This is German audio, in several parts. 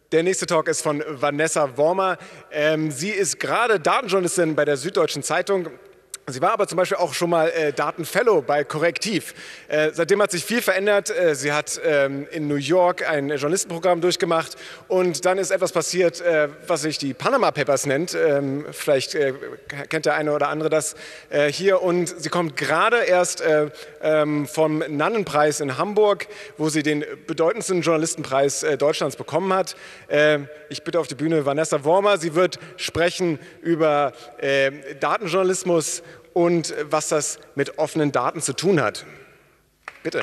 Der nächste Talk ist von Vanessa Wormer. Sie ist gerade Datenjournalistin bei der Süddeutschen Zeitung. Sie war aber zum Beispiel auch schon mal Datenfellow bei Korrektiv. Seitdem hat sich viel verändert. Sie hat in New York ein Journalistenprogramm durchgemacht und dann ist etwas passiert, was sich die Panama Papers nennt. Vielleicht kennt der eine oder andere das hier. Und sie kommt gerade erst vom Nannenpreis in Hamburg, wo sie den bedeutendsten Journalistenpreis Deutschlands bekommen hat. Ich bitte auf die Bühne Vanessa Wormer. Sie wird sprechen über Datenjournalismus und was das mit offenen Daten zu tun hat. Bitte.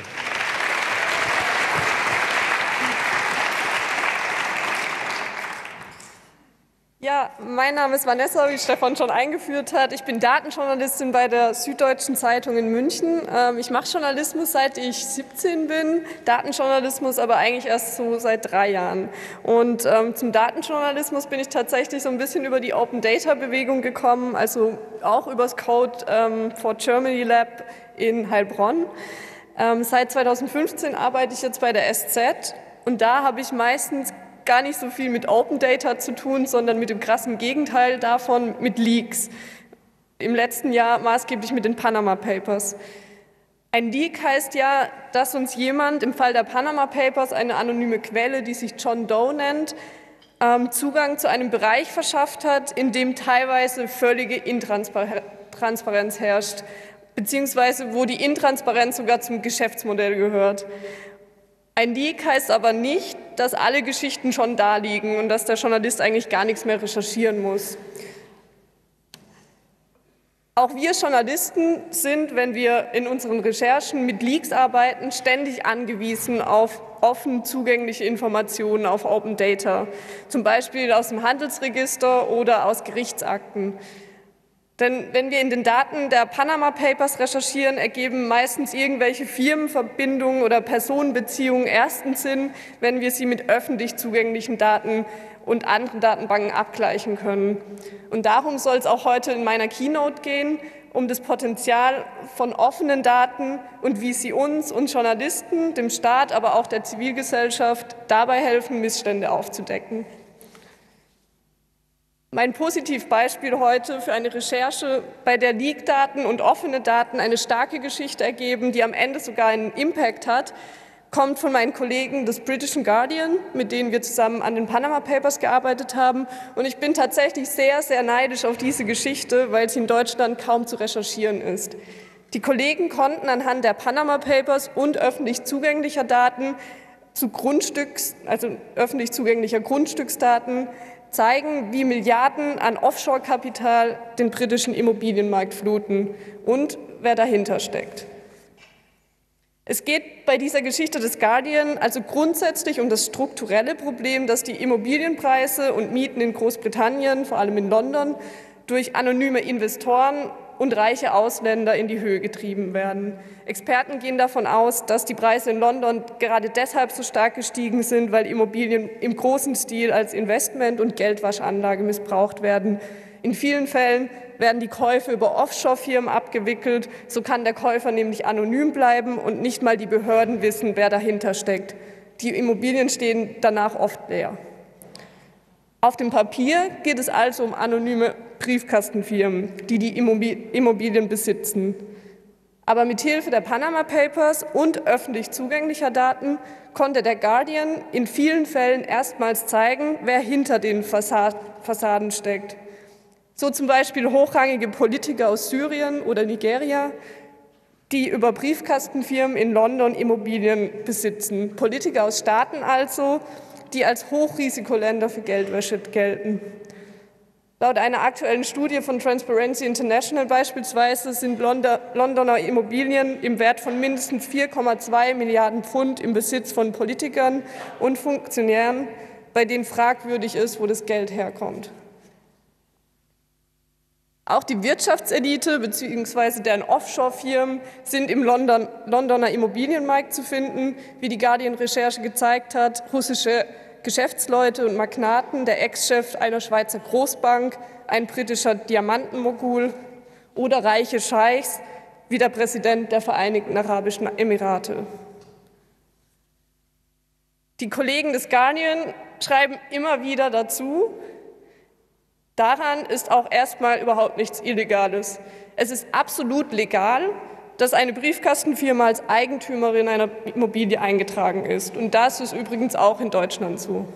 Ja, mein Name ist Vanessa, wie Stefan schon eingeführt hat. Ich bin Datenjournalistin bei der Süddeutschen Zeitung in München. Ich mache Journalismus, seit ich 17 bin, Datenjournalismus aber eigentlich erst so seit 3 Jahren. Und zum Datenjournalismus bin ich tatsächlich so ein bisschen über die Open Data Bewegung gekommen, also auch übers Code for Germany Lab in Heilbronn. Seit 2015 arbeite ich jetzt bei der SZ und da habe ich meistens gar nicht so viel mit Open Data zu tun, sondern mit dem krassen Gegenteil davon, mit Leaks. Im letzten Jahr maßgeblich mit den Panama Papers. Ein Leak heißt ja, dass uns jemand, im Fall der Panama Papers eine anonyme Quelle, die sich John Doe nennt, Zugang zu einem Bereich verschafft hat, in dem teilweise völlige Intransparenz herrscht, beziehungsweise wo die Intransparenz sogar zum Geschäftsmodell gehört. Ein Leak heißt aber nicht, dass alle Geschichten schon da liegen und dass der Journalist eigentlich gar nichts mehr recherchieren muss. Auch wir Journalisten sind, wenn wir in unseren Recherchen mit Leaks arbeiten, ständig angewiesen auf offen zugängliche Informationen, auf Open Data, zum Beispiel aus dem Handelsregister oder aus Gerichtsakten. Denn wenn wir in den Daten der Panama Papers recherchieren, ergeben meistens irgendwelche Firmenverbindungen oder Personenbeziehungen ersten Sinn, wenn wir sie mit öffentlich zugänglichen Daten und anderen Datenbanken abgleichen können. Und darum soll es auch heute in meiner Keynote gehen, um das Potenzial von offenen Daten und wie sie uns Journalisten, dem Staat, aber auch der Zivilgesellschaft dabei helfen, Missstände aufzudecken. Mein Positivbeispiel heute für eine Recherche, bei der Leak-Daten und offene Daten eine starke Geschichte ergeben, die am Ende sogar einen Impact hat, kommt von meinen Kollegen des Britischen Guardian, mit denen wir zusammen an den Panama Papers gearbeitet haben. Und ich bin tatsächlich sehr, sehr neidisch auf diese Geschichte, weil sie in Deutschland kaum zu recherchieren ist. Die Kollegen konnten anhand der Panama Papers und öffentlich zugänglicher Daten zu öffentlich zugänglicher Grundstücksdaten zeigen, wie Milliarden an Offshore-Kapital den britischen Immobilienmarkt fluten und wer dahinter steckt. Es geht bei dieser Geschichte des Guardian also grundsätzlich um das strukturelle Problem, dass die Immobilienpreise und Mieten in Großbritannien, vor allem in London, durch anonyme Investoren und reiche Ausländer in die Höhe getrieben werden. Experten gehen davon aus, dass die Preise in London gerade deshalb so stark gestiegen sind, weil Immobilien im großen Stil als Investment- und Geldwaschanlage missbraucht werden. In vielen Fällen werden die Käufe über Offshore-Firmen abgewickelt. So kann der Käufer nämlich anonym bleiben und nicht mal die Behörden wissen, wer dahinter steckt. Die Immobilien stehen danach oft leer. Auf dem Papier geht es also um anonyme Briefkastenfirmen, die die Immobilien besitzen. Aber mit Hilfe der Panama Papers und öffentlich zugänglicher Daten konnte der Guardian in vielen Fällen erstmals zeigen, wer hinter den Fassaden steckt. So zum Beispiel hochrangige Politiker aus Syrien oder Nigeria, die über Briefkastenfirmen in London Immobilien besitzen. Politiker aus Staaten also, die als Hochrisikoländer für Geldwäsche gelten. Laut einer aktuellen Studie von Transparency International beispielsweise sind Londoner Immobilien im Wert von mindestens 4,2 Milliarden Pfund im Besitz von Politikern und Funktionären, bei denen fragwürdig ist, wo das Geld herkommt. Auch die Wirtschaftselite bzw. deren Offshore-Firmen sind im Londoner Immobilienmarkt zu finden, wie die Guardian-Recherche gezeigt hat. Russische Geschäftsleute und Magnaten, der Ex-Chef einer Schweizer Großbank, ein britischer Diamantenmogul oder reiche Scheichs wie der Präsident der Vereinigten Arabischen Emirate. Die Kollegen des Guardian schreiben immer wieder dazu, daran ist auch erstmal überhaupt nichts Illegales. Es ist absolut legal, dass eine Briefkastenfirma als Eigentümerin einer Immobilie eingetragen ist. Und das ist übrigens auch in Deutschland so.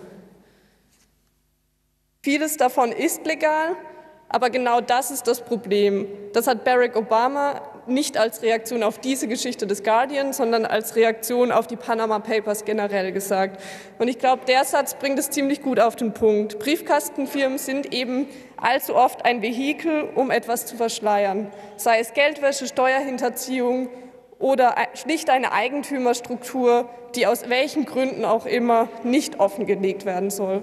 Vieles davon ist legal, aber genau das ist das Problem. Das hat Barack Obama nicht als Reaktion auf diese Geschichte des Guardian, sondern als Reaktion auf die Panama Papers generell gesagt. Und ich glaube, der Satz bringt es ziemlich gut auf den Punkt. Briefkastenfirmen sind eben allzu oft ein Vehikel, um etwas zu verschleiern, sei es Geldwäsche, Steuerhinterziehung oder schlicht eine Eigentümerstruktur, die aus welchen Gründen auch immer nicht offengelegt werden soll.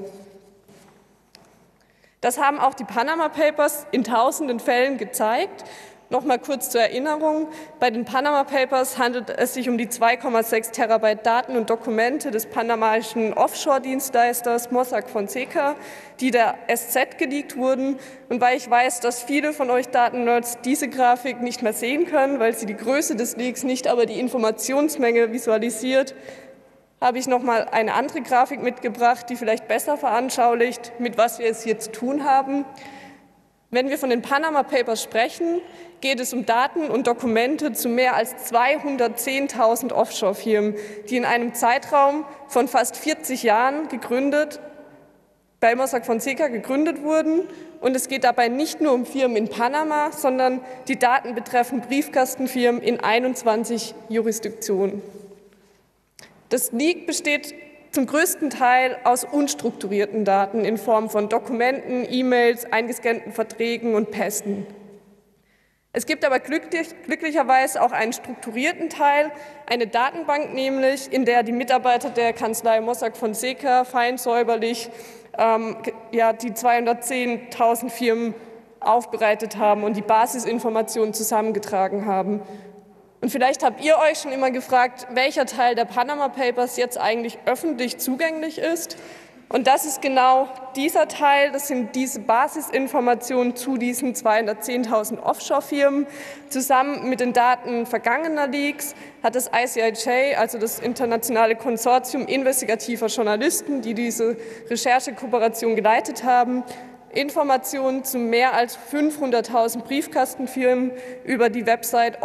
Das haben auch die Panama Papers in tausenden Fällen gezeigt. Noch mal kurz zur Erinnerung, bei den Panama Papers handelt es sich um die 2,6 Terabyte Daten und Dokumente des panamaischen Offshore-Dienstleisters Mossack Fonseca, die der SZ geleakt wurden. Und weil ich weiß, dass viele von euch Datennerds diese Grafik nicht mehr sehen können, weil sie die Größe des Leaks, nicht aber die Informationsmenge visualisiert, habe ich noch mal eine andere Grafik mitgebracht, die vielleicht besser veranschaulicht, mit was wir es hier zu tun haben. Wenn wir von den Panama Papers sprechen, geht es um Daten und Dokumente zu mehr als 210.000 Offshore-Firmen, die in einem Zeitraum von fast 40 Jahren bei Mossack Fonseca gegründet wurden. Und es geht dabei nicht nur um Firmen in Panama, sondern die Daten betreffen Briefkastenfirmen in 21 Jurisdiktionen. Das Leak besteht zum größten Teil aus unstrukturierten Daten in Form von Dokumenten, E-Mails, eingescannten Verträgen und Pässen. Es gibt aber glücklicherweise auch einen strukturierten Teil, eine Datenbank nämlich, in der die Mitarbeiter der Kanzlei Mossack Fonseca fein säuberlich die 210.000 Firmen aufbereitet haben und die Basisinformationen zusammengetragen haben. Und vielleicht habt ihr euch schon immer gefragt, welcher Teil der Panama Papers jetzt eigentlich öffentlich zugänglich ist. Und das ist genau dieser Teil, das sind diese Basisinformationen zu diesen 210.000 Offshore-Firmen. Zusammen mit den Daten vergangener Leaks hat das ICIJ, also das internationale Konsortium investigativer Journalisten, die diese Recherchekooperation geleitet haben, Informationen zu mehr als 500.000 Briefkastenfirmen über die Website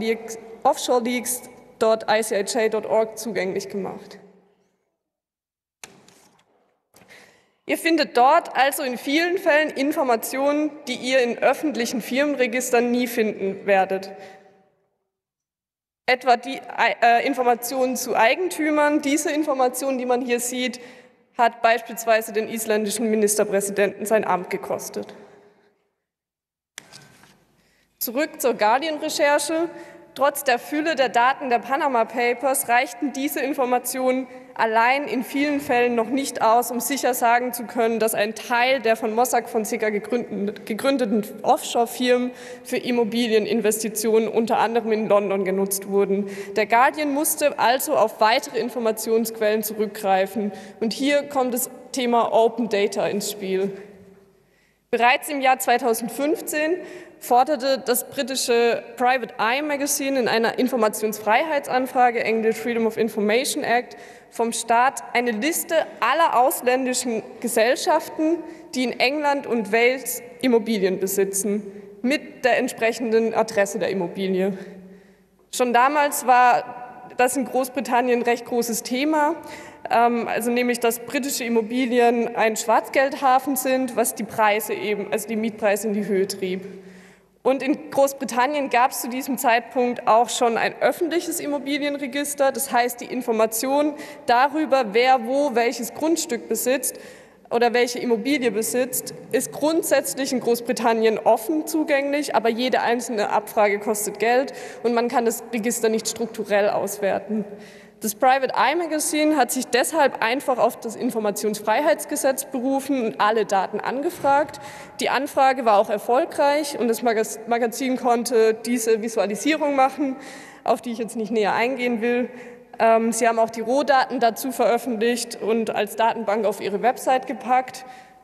offshoreleaks.icij.org zugänglich gemacht. Ihr findet dort also in vielen Fällen Informationen, die ihr in öffentlichen Firmenregistern nie finden werdet. Etwa die Informationen zu Eigentümern. Diese Informationen, die man hier sieht, hat beispielsweise den isländischen Ministerpräsidenten sein Amt gekostet. Zurück zur Guardian-Recherche. Trotz der Fülle der Daten der Panama Papers reichten diese Informationen allein in vielen Fällen noch nicht aus, um sicher sagen zu können, dass ein Teil der von Mossack Fonseca gegründeten Offshore-Firmen für Immobilieninvestitionen unter anderem in London genutzt wurden. Der Guardian musste also auf weitere Informationsquellen zurückgreifen. Und hier kommt das Thema Open Data ins Spiel. Bereits im Jahr 2015 forderte das britische Private Eye Magazine in einer Informationsfreiheitsanfrage, Englisch Freedom of Information Act, vom Staat eine Liste aller ausländischen Gesellschaften, die in England und Wales Immobilien besitzen, mit der entsprechenden Adresse der Immobilie. Schon damals war das in Großbritannien ein recht großes Thema, also nämlich, dass britische Immobilien ein Schwarzgeldhafen sind, was die Preise also die Mietpreise in die Höhe trieb. Und in Großbritannien gab es zu diesem Zeitpunkt auch schon ein öffentliches Immobilienregister. Das heißt, die Information darüber, wer wo welches Grundstück besitzt oder welche Immobilie besitzt, ist grundsätzlich in Großbritannien offen zugänglich, aber jede einzelne Abfrage kostet Geld und man kann das Register nicht strukturell auswerten. Das Private Eye Magazine hat sich deshalb einfach auf das Informationsfreiheitsgesetz berufen und alle Daten angefragt. Die Anfrage war auch erfolgreich und das Magazin konnte diese Visualisierung machen, auf die ich jetzt nicht näher eingehen will. Sie haben auch die Rohdaten dazu veröffentlicht und als Datenbank auf ihre Website gepackt.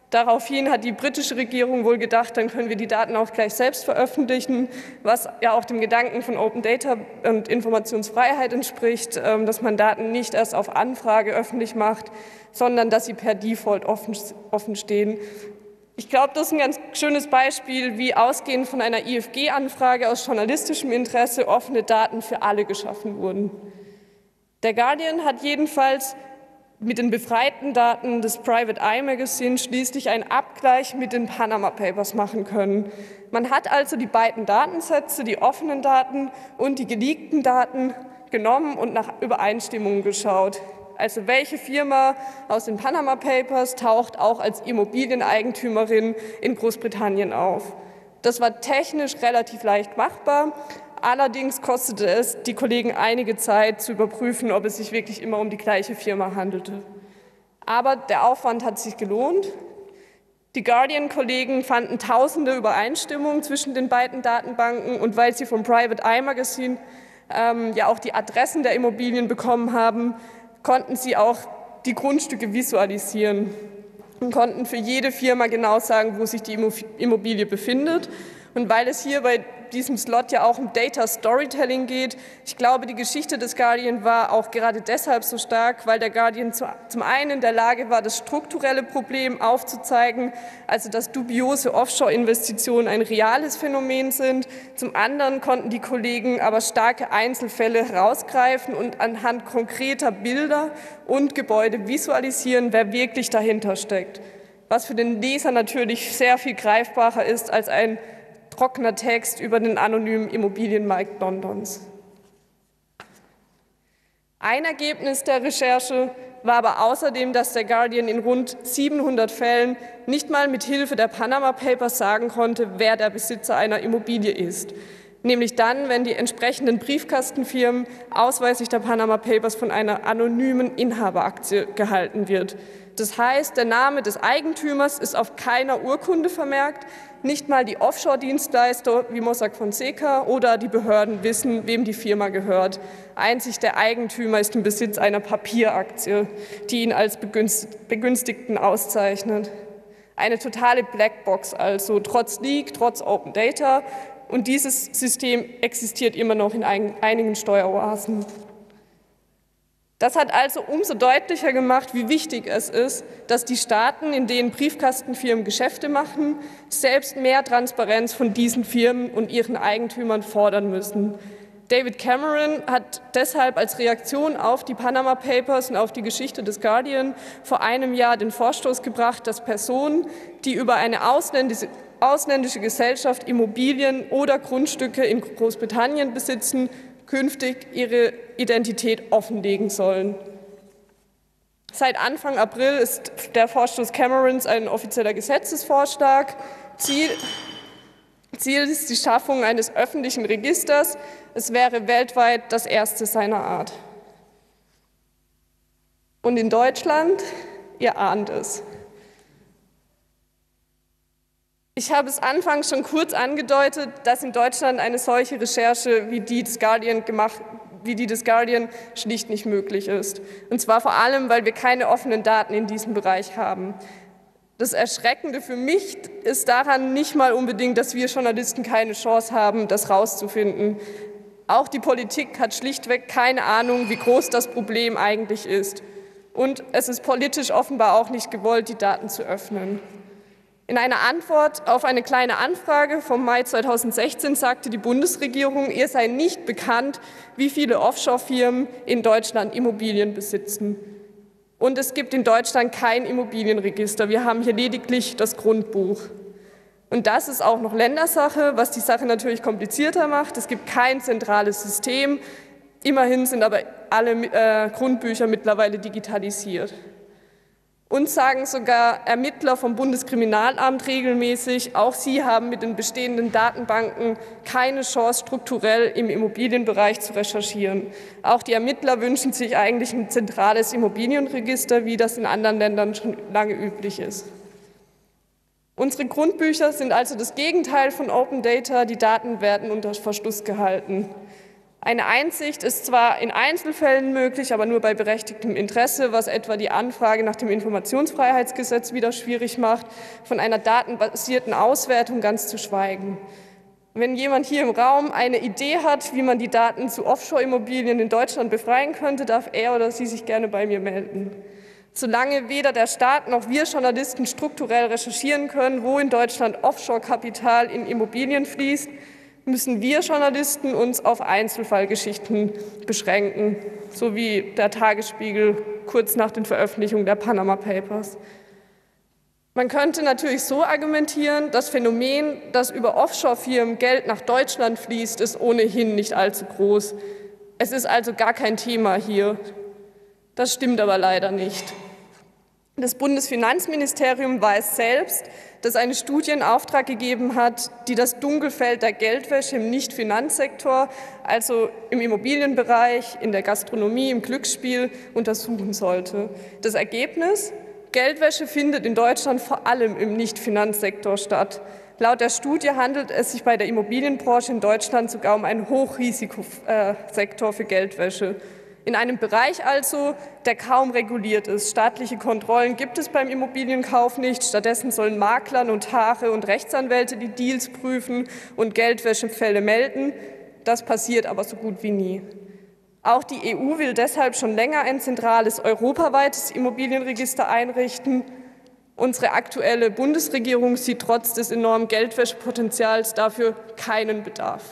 Daraufhin hat die britische Regierung wohl gedacht, dann können wir die Daten auch gleich selbst veröffentlichen, was ja auch dem Gedanken von Open Data und Informationsfreiheit entspricht, dass man Daten nicht erst auf Anfrage öffentlich macht, sondern dass sie per Default offen stehen. Ich glaube, das ist ein ganz schönes Beispiel, wie ausgehend von einer IFG-Anfrage aus journalistischem Interesse offene Daten für alle geschaffen wurden. Der Guardian hat jedenfalls mit den befreiten Daten des Private Eye Magazine schließlich einen Abgleich mit den Panama Papers machen können. Man hat also die beiden Datensätze, die offenen Daten und die geleakten Daten, genommen und nach Übereinstimmungen geschaut. Also welche Firma aus den Panama Papers taucht auch als Immobilieneigentümerin in Großbritannien auf. Das war technisch relativ leicht machbar. Allerdings kostete es die Kollegen einige Zeit zu überprüfen, ob es sich wirklich immer um die gleiche Firma handelte. Aber der Aufwand hat sich gelohnt. Die Guardian-Kollegen fanden tausende Übereinstimmungen zwischen den beiden Datenbanken und weil sie vom Private Eye Magazine ja auch die Adressen der Immobilien bekommen haben, konnten sie auch die Grundstücke visualisieren und konnten für jede Firma genau sagen, wo sich die Immobilie befindet. Und weil es hier bei diesem Slot ja auch um Data Storytelling geht, ich glaube, die Geschichte des Guardian war auch gerade deshalb so stark, weil der Guardian zum einen in der Lage war, das strukturelle Problem aufzuzeigen, also dass dubiose Offshore-Investitionen ein reales Phänomen sind. Zum anderen konnten die Kollegen aber starke Einzelfälle herausgreifen und anhand konkreter Bilder und Gebäude visualisieren, wer wirklich dahinter steckt. Was für den Leser natürlich sehr viel greifbarer ist als ein trockener Text über den anonymen Immobilienmarkt Londons. Ein Ergebnis der Recherche war aber außerdem, dass der Guardian in rund 700 Fällen nicht mal mit Hilfe der Panama Papers sagen konnte, wer der Besitzer einer Immobilie ist. Nämlich dann, wenn die entsprechenden Briefkastenfirmen ausweislich der Panama Papers von einer anonymen Inhaberaktie gehalten wird. Das heißt, der Name des Eigentümers ist auf keiner Urkunde vermerkt, nicht mal die Offshore-Dienstleister wie Mossack Fonseca oder die Behörden wissen, wem die Firma gehört. Einzig der Eigentümer ist im Besitz einer Papieraktie, die ihn als Begünstigten auszeichnet. Eine totale Blackbox also, trotz Leak, trotz Open Data. Und dieses System existiert immer noch in einigen Steueroasen. Das hat also umso deutlicher gemacht, wie wichtig es ist, dass die Staaten, in denen Briefkastenfirmen Geschäfte machen, selbst mehr Transparenz von diesen Firmen und ihren Eigentümern fordern müssen. David Cameron hat deshalb als Reaktion auf die Panama Papers und auf die Geschichte des Guardian vor einem Jahr den Vorstoß gebracht, dass Personen, die über eine ausländische Gesellschaft Immobilien oder Grundstücke in Großbritannien besitzen, künftig ihre Identität offenlegen sollen. Seit Anfang April ist der Vorstoß Camerons ein offizieller Gesetzesvorschlag. Ziel ist die Schaffung eines öffentlichen Registers. Es wäre weltweit das erste seiner Art. Und in Deutschland, ihr ahnt es. Ich habe es anfangs schon kurz angedeutet, dass in Deutschland eine solche Recherche wie die des Guardian schlicht nicht möglich ist. Und zwar vor allem, weil wir keine offenen Daten in diesem Bereich haben. Das Erschreckende für mich ist daran nicht mal unbedingt, dass wir Journalisten keine Chance haben, das rauszufinden. Auch die Politik hat schlichtweg keine Ahnung, wie groß das Problem eigentlich ist. Und es ist politisch offenbar auch nicht gewollt, die Daten zu öffnen. In einer Antwort auf eine kleine Anfrage vom Mai 2016 sagte die Bundesregierung, ihr sei nicht bekannt, wie viele Offshore-Firmen in Deutschland Immobilien besitzen. Und es gibt in Deutschland kein Immobilienregister. Wir haben hier lediglich das Grundbuch. Und das ist auch noch Ländersache, was die Sache natürlich komplizierter macht. Es gibt kein zentrales System. Immerhin sind aber alle Grundbücher mittlerweile digitalisiert. Uns sagen sogar Ermittler vom Bundeskriminalamt regelmäßig, auch sie haben mit den bestehenden Datenbanken keine Chance, strukturell im Immobilienbereich zu recherchieren. Auch die Ermittler wünschen sich eigentlich ein zentrales Immobilienregister, wie das in anderen Ländern schon lange üblich ist. Unsere Grundbücher sind also das Gegenteil von Open Data. Die Daten werden unter Verschluss gehalten. Eine Einsicht ist zwar in Einzelfällen möglich, aber nur bei berechtigtem Interesse, was etwa die Anfrage nach dem Informationsfreiheitsgesetz wieder schwierig macht, von einer datenbasierten Auswertung ganz zu schweigen. Wenn jemand hier im Raum eine Idee hat, wie man die Daten zu Offshore-Immobilien in Deutschland befreien könnte, darf er oder sie sich gerne bei mir melden. Solange weder der Staat noch wir Journalisten strukturell recherchieren können, wo in Deutschland Offshore-Kapital in Immobilien fließt, müssen wir Journalisten uns auf Einzelfallgeschichten beschränken, so wie der Tagesspiegel kurz nach den Veröffentlichungen der Panama Papers. Man könnte natürlich so argumentieren, das Phänomen, dass über Offshore-Firmen Geld nach Deutschland fließt, ist ohnehin nicht allzu groß. Es ist also gar kein Thema hier. Das stimmt aber leider nicht. Das Bundesfinanzministerium weiß selbst, dass eine Studie in Auftrag gegeben hat, die das Dunkelfeld der Geldwäsche im Nicht-Finanzsektor, also im Immobilienbereich, in der Gastronomie, im Glücksspiel, untersuchen sollte. Das Ergebnis? Geldwäsche findet in Deutschland vor allem im Nicht-Finanzsektor statt. Laut der Studie handelt es sich bei der Immobilienbranche in Deutschland sogar um einen Hochrisikosektor für Geldwäsche. In einem Bereich also, der kaum reguliert ist. Staatliche Kontrollen gibt es beim Immobilienkauf nicht. Stattdessen sollen Makler, Notare und Rechtsanwälte die Deals prüfen und Geldwäschefälle melden. Das passiert aber so gut wie nie. Auch die EU will deshalb schon länger ein zentrales europaweites Immobilienregister einrichten. Unsere aktuelle Bundesregierung sieht trotz des enormen Geldwäschepotenzials dafür keinen Bedarf.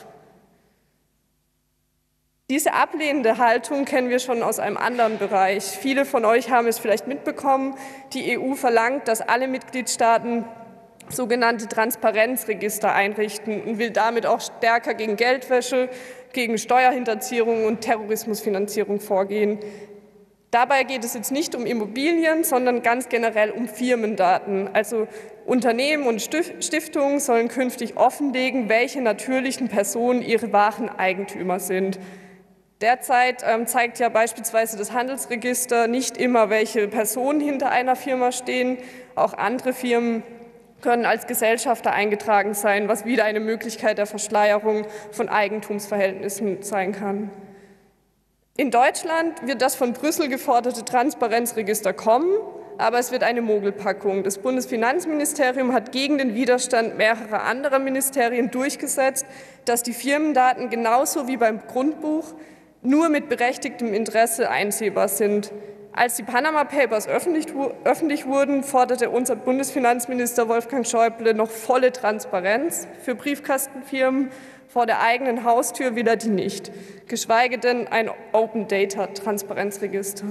Diese ablehnende Haltung kennen wir schon aus einem anderen Bereich. Viele von euch haben es vielleicht mitbekommen. Die EU verlangt, dass alle Mitgliedstaaten sogenannte Transparenzregister einrichten und will damit auch stärker gegen Geldwäsche, gegen Steuerhinterziehung und Terrorismusfinanzierung vorgehen. Dabei geht es jetzt nicht um Immobilien, sondern ganz generell um Firmendaten. Also Unternehmen und Stiftungen sollen künftig offenlegen, welche natürlichen Personen ihre wahren Eigentümer sind. Derzeit zeigt ja beispielsweise das Handelsregister nicht immer, welche Personen hinter einer Firma stehen. Auch andere Firmen können als Gesellschafter eingetragen sein, was wieder eine Möglichkeit der Verschleierung von Eigentumsverhältnissen sein kann. In Deutschland wird das von Brüssel geforderte Transparenzregister kommen, aber es wird eine Mogelpackung. Das Bundesfinanzministerium hat gegen den Widerstand mehrerer anderer Ministerien durchgesetzt, dass die Firmendaten genauso wie beim Grundbuch nur mit berechtigtem Interesse einsehbar sind. Als die Panama Papers öffentlich wurden, forderte unser Bundesfinanzminister Wolfgang Schäuble noch volle Transparenz für Briefkastenfirmen. Vor der eigenen Haustür will er die nicht, geschweige denn ein Open-Data-Transparenzregister.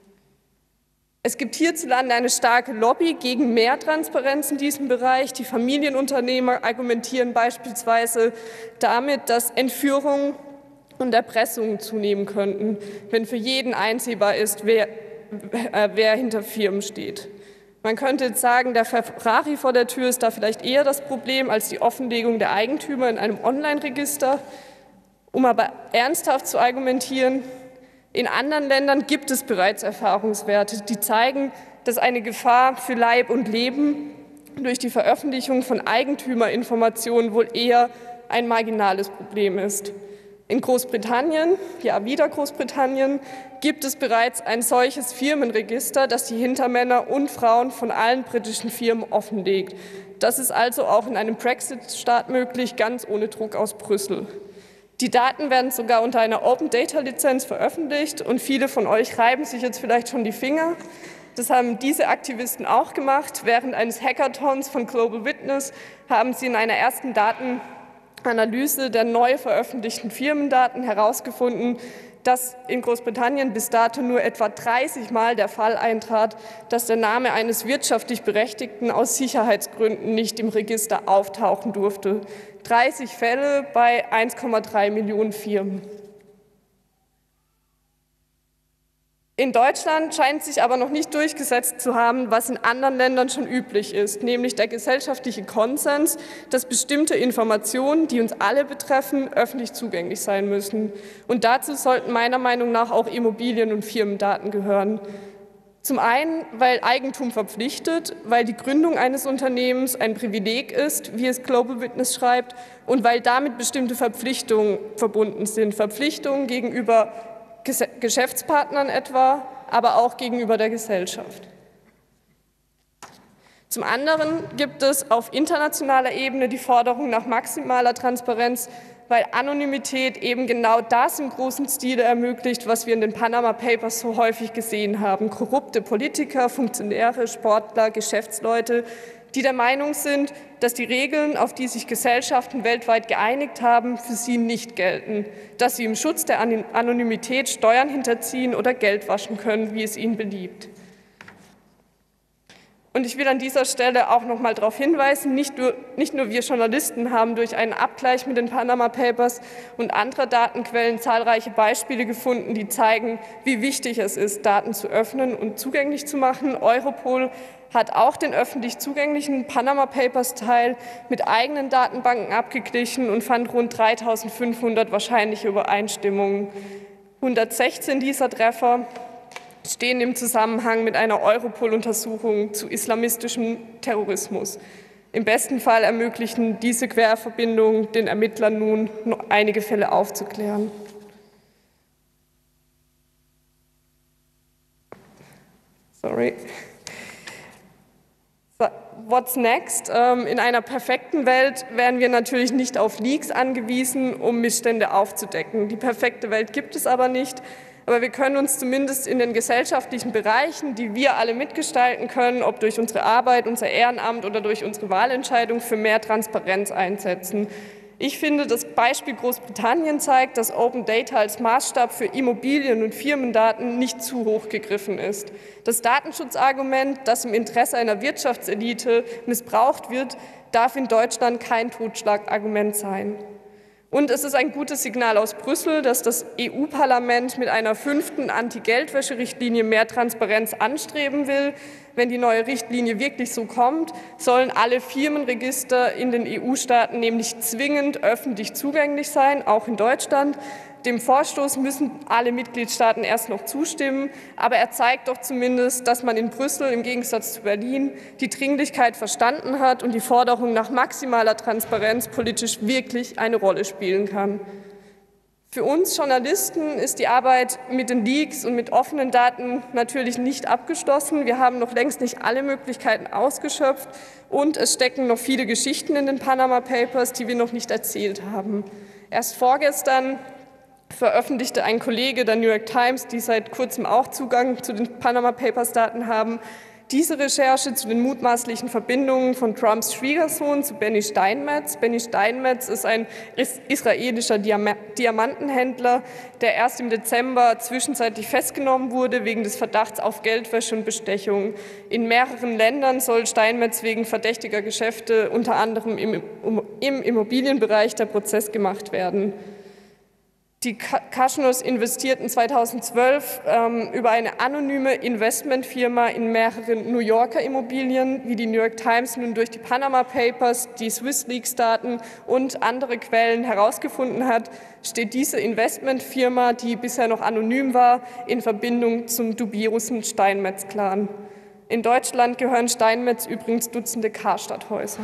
Es gibt hierzulande eine starke Lobby gegen mehr Transparenz in diesem Bereich. Die Familienunternehmer argumentieren beispielsweise damit, dass Entführungen und Erpressungen zunehmen könnten, wenn für jeden einsehbar ist, wer hinter Firmen steht. Man könnte jetzt sagen, der Ferrari vor der Tür ist da vielleicht eher das Problem als die Offenlegung der Eigentümer in einem Online-Register. Um aber ernsthaft zu argumentieren, in anderen Ländern gibt es bereits Erfahrungswerte, die zeigen, dass eine Gefahr für Leib und Leben durch die Veröffentlichung von Eigentümerinformationen wohl eher ein marginales Problem ist. In Großbritannien, ja wieder Großbritannien, gibt es bereits ein solches Firmenregister, das die Hintermänner und Frauen von allen britischen Firmen offenlegt. Das ist also auch in einem Brexit-Staat möglich, ganz ohne Druck aus Brüssel. Die Daten werden sogar unter einer Open-Data-Lizenz veröffentlicht und viele von euch reiben sich jetzt vielleicht schon die Finger. Das haben diese Aktivisten auch gemacht. Während eines Hackathons von Global Witness haben sie in einer ersten Datenanalyse der neu veröffentlichten Firmendaten herausgefunden, dass in Großbritannien bis dato nur etwa 30 Mal der Fall eintrat, dass der Name eines wirtschaftlich Berechtigten aus Sicherheitsgründen nicht im Register auftauchen durfte. 30 Fälle bei 1,3 Millionen Firmen. In Deutschland scheint sich aber noch nicht durchgesetzt zu haben, was in anderen Ländern schon üblich ist, nämlich der gesellschaftliche Konsens, dass bestimmte Informationen, die uns alle betreffen, öffentlich zugänglich sein müssen. Und dazu sollten meiner Meinung nach auch Immobilien- und Firmendaten gehören. Zum einen, weil Eigentum verpflichtet, weil die Gründung eines Unternehmens ein Privileg ist, wie es Global Witness schreibt, und weil damit bestimmte Verpflichtungen verbunden sind. Verpflichtungen gegenüber Geschäftspartnern etwa, aber auch gegenüber der Gesellschaft. Zum anderen gibt es auf internationaler Ebene die Forderung nach maximaler Transparenz, weil Anonymität eben genau das im großen Stile ermöglicht, was wir in den Panama Papers so häufig gesehen haben. Korrupte Politiker, Funktionäre, Sportler, Geschäftsleute, die der Meinung sind, dass die Regeln, auf die sich Gesellschaften weltweit geeinigt haben, für sie nicht gelten, dass sie im Schutz der Anonymität Steuern hinterziehen oder Geld waschen können, wie es ihnen beliebt. Und ich will an dieser Stelle auch noch mal darauf hinweisen, nicht nur wir Journalisten haben durch einen Abgleich mit den Panama Papers und anderer Datenquellen zahlreiche Beispiele gefunden, die zeigen, wie wichtig es ist, Daten zu öffnen und zugänglich zu machen. Europol hat auch den öffentlich zugänglichen Panama Papers Teil mit eigenen Datenbanken abgeglichen und fand rund 3.500 wahrscheinliche Übereinstimmungen. 116 dieser Treffer stehen im Zusammenhang mit einer Europol-Untersuchung zu islamistischem Terrorismus. Im besten Fall ermöglichen diese Querverbindungen den Ermittlern nun, noch einige Fälle aufzuklären. Sorry. What's next? In einer perfekten Welt wären wir natürlich nicht auf Leaks angewiesen, um Missstände aufzudecken. Die perfekte Welt gibt es aber nicht. Aber wir können uns zumindest in den gesellschaftlichen Bereichen, die wir alle mitgestalten können, ob durch unsere Arbeit, unser Ehrenamt oder durch unsere Wahlentscheidung, für mehr Transparenz einsetzen. Ich finde, das Beispiel Großbritannien zeigt, dass Open Data als Maßstab für Immobilien- und Firmendaten nicht zu hoch gegriffen ist. Das Datenschutzargument, das im Interesse einer Wirtschaftselite missbraucht wird, darf in Deutschland kein Totschlagargument sein. Und es ist ein gutes Signal aus Brüssel, dass das EU-Parlament mit einer 5. Anti-Geldwäsche-Richtlinie mehr Transparenz anstreben will. Wenn die neue Richtlinie wirklich so kommt, sollen alle Firmenregister in den EU-Staaten nämlich zwingend öffentlich zugänglich sein, auch in Deutschland. Dem Vorstoß müssen alle Mitgliedstaaten erst noch zustimmen, aber er zeigt doch zumindest, dass man in Brüssel im Gegensatz zu Berlin die Dringlichkeit verstanden hat und die Forderung nach maximaler Transparenz politisch wirklich eine Rolle spielen kann. Für uns Journalisten ist die Arbeit mit den Leaks und mit offenen Daten natürlich nicht abgeschlossen. Wir haben noch längst nicht alle Möglichkeiten ausgeschöpft und es stecken noch viele Geschichten in den Panama Papers, die wir noch nicht erzählt haben. Erst vorgestern veröffentlichte ein Kollege der New York Times, die seit kurzem auch Zugang zu den Panama Papers Daten haben, diese Recherche zu den mutmaßlichen Verbindungen von Trumps Schwiegersohn zu Benny Steinmetz. Benny Steinmetz ist ein israelischer Diamantenhändler, der erst im Dezember zwischenzeitlich festgenommen wurde wegen des Verdachts auf Geldwäsche und Bestechung. In mehreren Ländern soll Steinmetz wegen verdächtiger Geschäfte unter anderem im Immobilienbereich der Prozess gemacht werden. Die Kaschnos investierten 2012 über eine anonyme Investmentfirma in mehreren New Yorker Immobilien. Wie die New York Times nun durch die Panama Papers, die SwissLeaks-Daten und andere Quellen herausgefunden hat, steht diese Investmentfirma, die bisher noch anonym war, in Verbindung zum dubiosen Steinmetz-Clan. In Deutschland gehören Steinmetz übrigens Dutzende Karstadthäuser.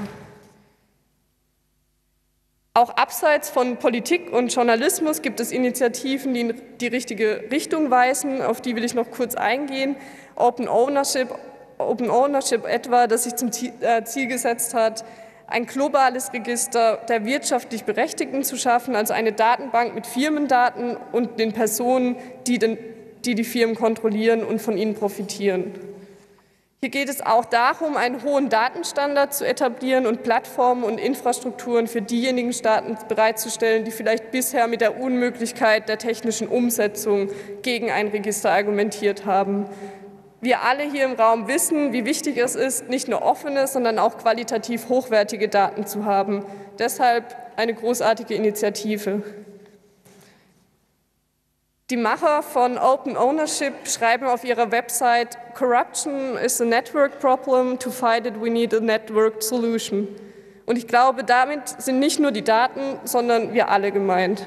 Auch abseits von Politik und Journalismus gibt es Initiativen, die in die richtige Richtung weisen. Auf die will ich noch kurz eingehen. Open Ownership etwa, das sich zum Ziel gesetzt hat, ein globales Register der wirtschaftlich Berechtigten zu schaffen, also eine Datenbank mit Firmendaten und den Personen, die die Firmen kontrollieren und von ihnen profitieren. Hier geht es auch darum, einen hohen Datenstandard zu etablieren und Plattformen und Infrastrukturen für diejenigen Staaten bereitzustellen, die vielleicht bisher mit der Unmöglichkeit der technischen Umsetzung gegen ein Register argumentiert haben. Wir alle hier im Raum wissen, wie wichtig es ist, nicht nur offene, sondern auch qualitativ hochwertige Daten zu haben. Deshalb eine großartige Initiative. Die Macher von Open Ownership schreiben auf ihrer Website: Corruption is a network problem. To fight it, we need a networked solution. Und ich glaube, damit sind nicht nur die Daten, sondern wir alle gemeint.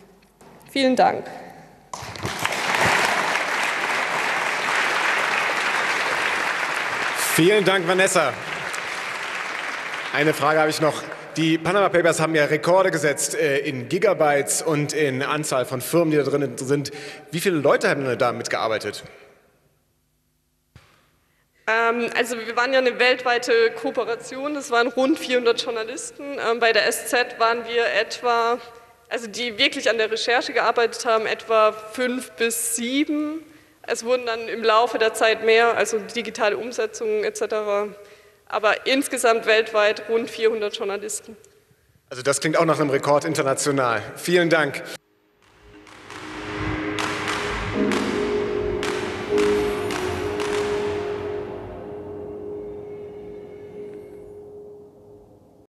Vielen Dank. Vielen Dank, Vanessa. Eine Frage habe ich noch. Die Panama Papers haben ja Rekorde gesetzt in Gigabytes und in Anzahl von Firmen, die da drin sind. Wie viele Leute haben da mitgearbeitet? Also wir waren ja eine weltweite Kooperation, das waren rund 400 Journalisten. Bei der SZ waren wir etwa, also die wirklich an der Recherche gearbeitet haben, etwa 5 bis 7. Es wurden dann im Laufe der Zeit mehr, also digitale Umsetzungen etc. Aber insgesamt weltweit rund 400 Journalisten. Also das klingt auch nach einem Rekord international. Vielen Dank.